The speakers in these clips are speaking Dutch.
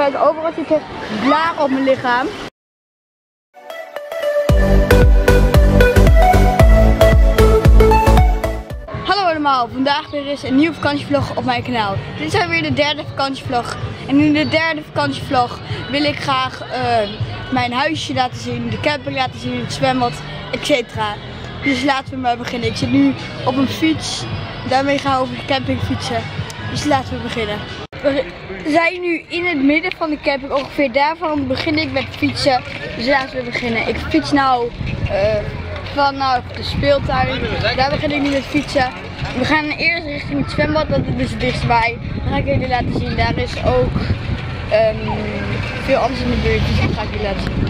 Kijk, overal zitten blaren op mijn lichaam. Hallo allemaal, vandaag weer eens een nieuwe vakantievlog op mijn kanaal. Dit is alweer de derde vakantievlog. En in de derde vakantievlog wil ik graag mijn huisje laten zien, de camping laten zien, het zwembad, etc. Dus laten we maar beginnen. Ik zit nu op een fiets, daarmee gaan we over de camping fietsen. Dus laten we beginnen. We zijn nu in het midden van de camping, ongeveer daarvan begin ik met fietsen. Dus laten we beginnen. Ik fiets nou vanaf de speeltuin, daar begin ik nu met fietsen. We gaan eerst richting het zwembad, dat is dus het dichtstbij. Dan ga ik jullie laten zien, daar is ook veel anders in de buurt, dus dat ga ik jullie laten zien.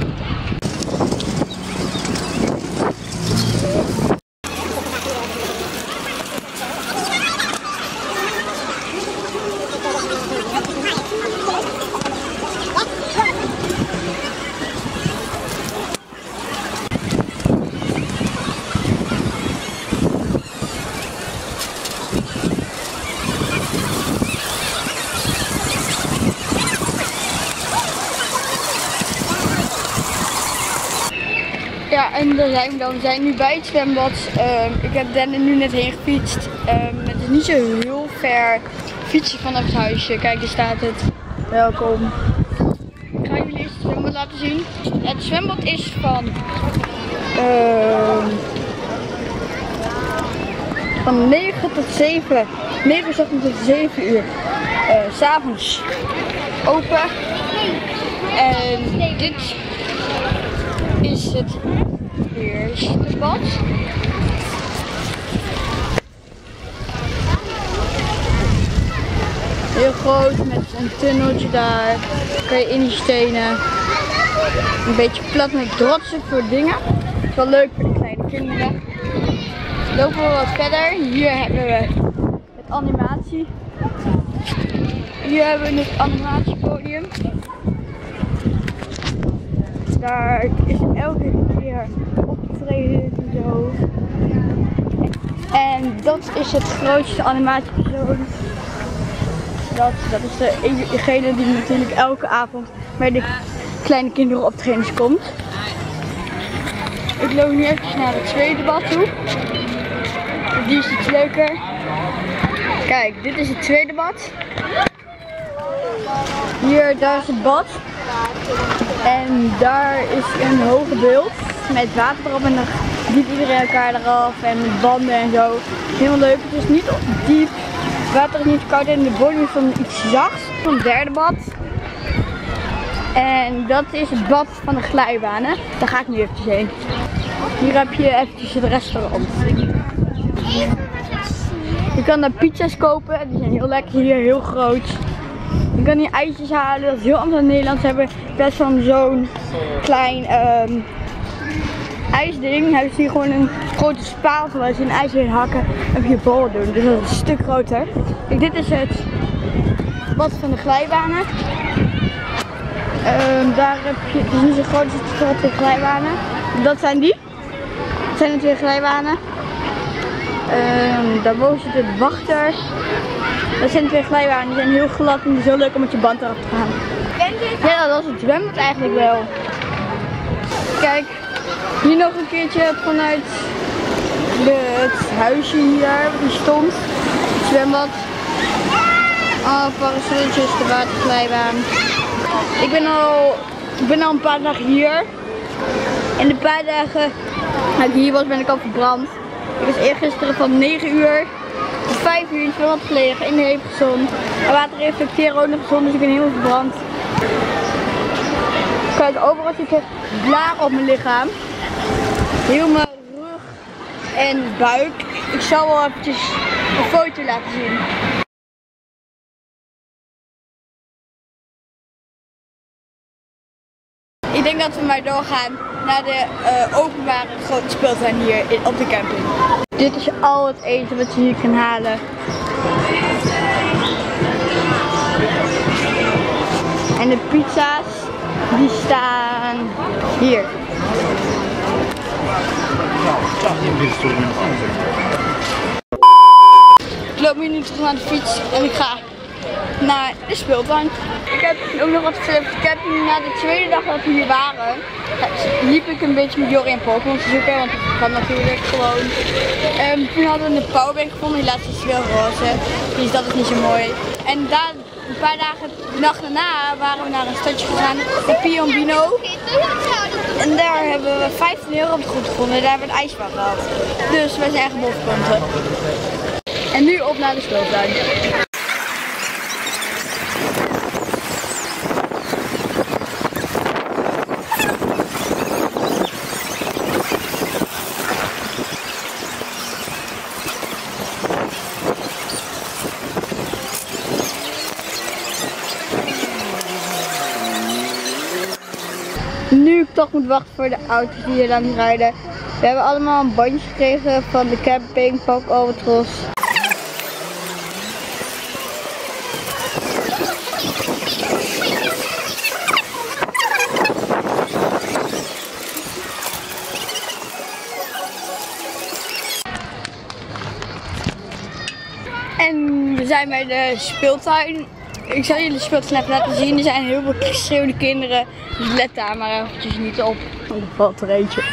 Ja, en daar zijn we dan. We zijn nu bij het zwembad. Ik heb er nu net heen gefietst. Het is niet zo heel ver fietsen vanaf het huisje. Kijk, daar staat het. Welkom. Ik ga jullie eerst het zwembad laten zien. Het zwembad is van 9 tot 7. 9 uur 's ochtends tot 7 uur. 's Avonds open. En dit is het eerste bad. Heel groot met een tunneltje daar. Kan je instenen. Een beetje plat met rotsen voor dingen. Dat is wel leuk voor de kleine kinderen. Lopen we wat verder. Hier hebben we het animatie. Hier hebben we het animatiepodium. Daar is elke keer opgetreden zo. En dat is het grootste animatiepersoon. Dat is degene die natuurlijk elke avond bij de kleine kinderen optredens komt. Ik loop nu even naar het tweede bad toe. Die is iets leuker. Kijk, dit is het tweede bad. Hier, daar is het bad. En daar is een hoge beeld met water erop en dan diept iedereen elkaar eraf en met banden en zo. Heel leuk. Het is niet diep, het water is niet koud en de bodem is van iets zachts. Het derde bad. En dat is het bad van de glijbanen. Daar ga ik nu eventjes heen. Hier heb je eventjes het restaurant. Je kan daar pizza's kopen, die zijn heel lekker hier, heel groot. Je kan hier ijsjes halen, dat is heel anders dan Nederland. Ze hebben best van zo'n klein ijsding. Hebben ze hier gewoon een grote spatel waar ze een ijs in hakken en je bol doen. Dus dat is een stuk groter. Kijk, dit is het bad van de glijbanen. Daar heb je, het is niet zo groot, het is twee glijbanen. Dat zijn die. Dat zijn de twee glijbanen. Daarboven zitten de wachters. Dat zijn twee glijbanen, die zijn heel glad en het is heel leuk om met je band eraf te gaan. Ja, dat was het zwembad eigenlijk wel. Kijk, hier nog een keertje vanuit het huisje hier, die stond. Het zwembad. Parasolletjes, de waterglijbaan. Ik ben al een paar dagen hier. En de paar dagen dat ik hier was ben ik al verbrand. Ik was eergisteren van 9 uur tot 5 uur in het zwembad gelegen in de hevige zon. En water reflecteren ook nog zon, dus ik ben helemaal verbrand. Kijk, overal zitten blaren op mijn lichaam. Heel mijn rug en buik. Ik zal wel eventjes een foto laten zien. Ik denk dat we maar doorgaan naar de openbare grote speeltuin hier op de camping. Dit is al het eten wat je hier kan halen. En de pizza's die staan hier. Ik loop nu terug naar de fiets en ik ga naar de speeltuin. Ik heb ook nog wat verteld. Ik heb na de tweede dag dat we hier waren, liep ik een beetje met Jorrie en Pokémon te zoeken, want dat kan natuurlijk gewoon. Toen hadden we een powerbank gevonden, die laatste is wel roze, dus dat is niet zo mooi. En daar, een paar dagen, de dag daarna, waren we naar een stadje gegaan, de Piombino. En daar hebben we 15 euro op de grond gevonden en daar hebben we een ijsbaan gehad. Dus wij zijn echt boskanten. En nu op naar de speeltuin. Nu ik toch moet wachten voor de auto's die hier langs rijden. We hebben allemaal een bandje gekregen van de camping Park Albatros. En we zijn bij de speeltuin. Ik zal jullie de speeltuin even laten zien. Er zijn heel veel schreeuwende kinderen. Dus let daar maar eventjes niet op. Want er valt er eentje.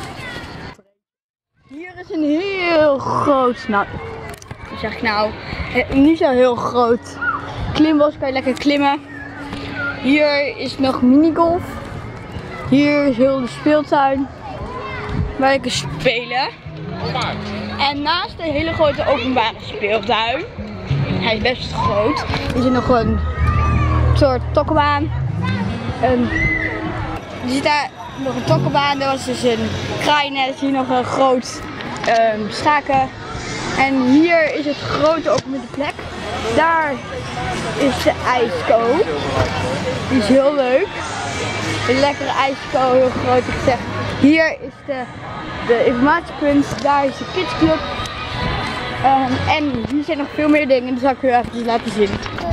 Hier is een heel groot, nou, wat zeg ik nou, niet zo heel groot klimbos, kan je lekker klimmen. Hier is nog minigolf. Hier is heel de speeltuin waar je kan spelen. En naast de hele grote openbare speeltuin, hij is best groot, er zit nog een soort tokkelbaan. Er zit daar nog een tokkelbaan, er was dus een kraaiennet, hier nog een groot schaken. En hier is het grote ook met de plek. Daar is de ijsko. Die is heel leuk. Een lekkere ijsko, heel groot gezegd. Hier is de informatiepunt, daar is de kidsclub. En hier zijn nog veel meer dingen, die zal ik u even laten zien.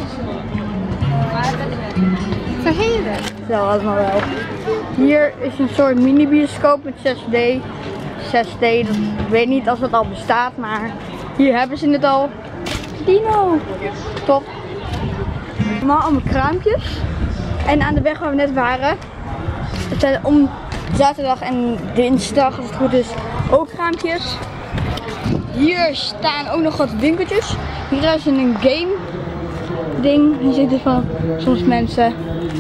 Vergeten. Zo, allemaal wel. Hier is een soort mini-bioscoop met 6D. 6D, ik weet niet of dat al bestaat, maar hier hebben ze het al. Dino! Top. Allemaal kraampjes. En aan de weg waar we net waren, het zijn om zaterdag en dinsdag, als het goed is, ook kraampjes. Hier staan ook nog wat winkeltjes. Hier is een game ding. Hier zitten van soms mensen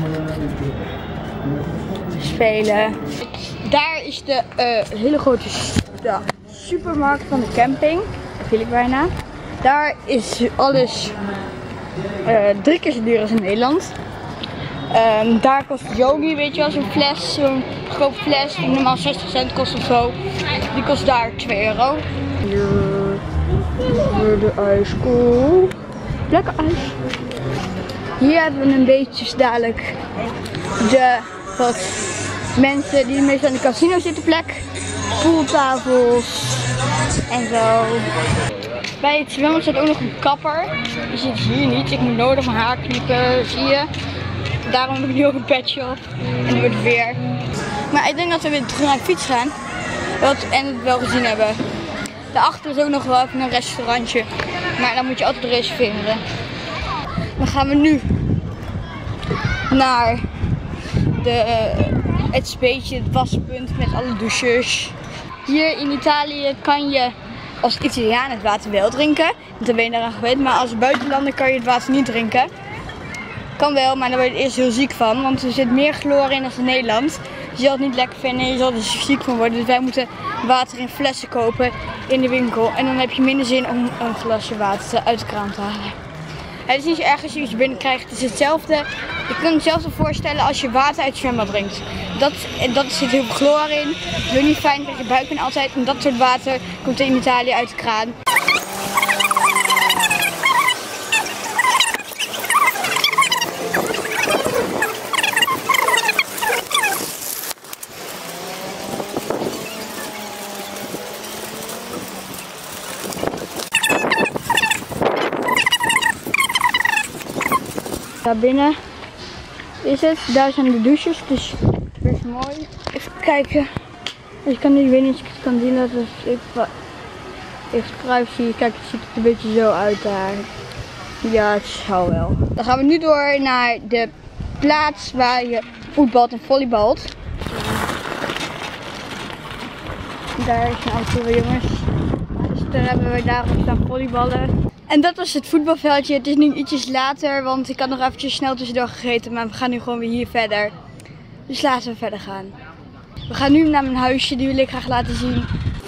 spelen. Daar is de hele grote supermarkt van de camping. Dat wil ik bijna. Daar is alles 3 keer zo duur als in Nederland. Daar kost Yogi, weet je wel, zo'n fles, zo'n grote fles die normaal 60 cent kost of zo. Die kost daar 2 euro. Hier de ijskool. Lekker ijs. Hier hebben we een beetje dadelijk wat mensen die meestal aan de casino zitten plek. Pooltafels en zo. Bij het zwemmen staat ook nog een kapper. Die zit hier niet. Ik moet nodig mijn haar knippen, zie je. Daarom heb ik nu ook een petje op. En het wordt weer. Maar ik denk dat we weer terug naar de fiets gaan. En het wel gezien hebben. Daarachter is ook nog wel even een restaurantje. Maar dan moet je altijd reserveren. Dan gaan we nu naar het waspunt met alle douches. Hier in Italië kan je als Italiaan het water wel drinken. Want dan ben je daaraan gewend. Maar als buitenlander kan je het water niet drinken. Kan wel, maar daar word je eerst heel ziek van. Want er zit meer chloor in dan in Nederland. Je zal het niet lekker vinden en je zal er ziek van worden. Dus wij moeten water in flessen kopen in de winkel. En dan heb je minder zin om een glasje water uit de kraan te halen. Het is niet zo erg als je iets binnenkrijgt. Het is hetzelfde. Je kunt hetzelfde voorstellen als je water uit het zwembad drinkt. Dat zit heel veel chloor in. Dat is niet fijn, krijg je buikpijn altijd. En dat soort water komt in Italië uit de kraan. Daar binnen is het, daar zijn de douches, dus best mooi. Even kijken, ik kan niet, ik weet niet of ik het kan zien, dat is even privacy. Kijk, het ziet er een beetje zo uit daar. Ja, het zal wel. Dan gaan we nu door naar de plaats waar je voetbalt en volleybalt. Daar is een auto, jongens. Dus daar hebben we daarop staan volleyballen. En dat was het voetbalveldje. Het is nu ietsjes later, want ik had nog eventjes snel tussendoor gegeten. Maar we gaan nu gewoon weer hier verder. Dus laten we verder gaan. We gaan nu naar mijn huisje, die wil ik graag laten zien.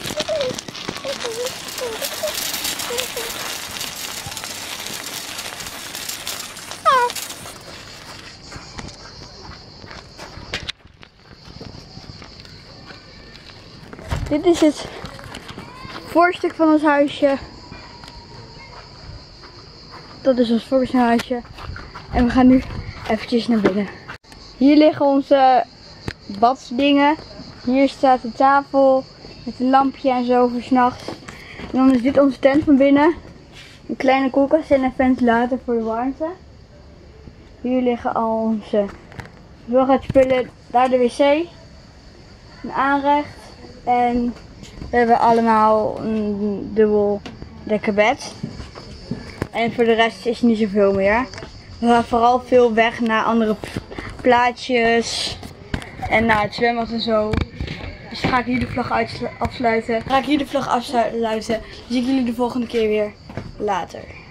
Dit is het voorstuk van ons huisje. Dat is ons voorhuisje. En we gaan nu eventjes naar binnen. Hier liggen onze badsdingen. Hier staat de tafel met een lampje en zo voor 's nachts. En dan is dit onze tent van binnen. Een kleine koelkast en een ventilator voor de warmte. Hier liggen al onze zorgspullen. Daar de wc. Een aanrecht. En we hebben allemaal een dubbel dekkenbed. En voor de rest is er niet zoveel meer. We gaan vooral veel weg naar andere plaatjes. En naar het zwembad en zo. Dus ga ik hier de vlog afsluiten. Dan zie ik jullie de volgende keer weer later.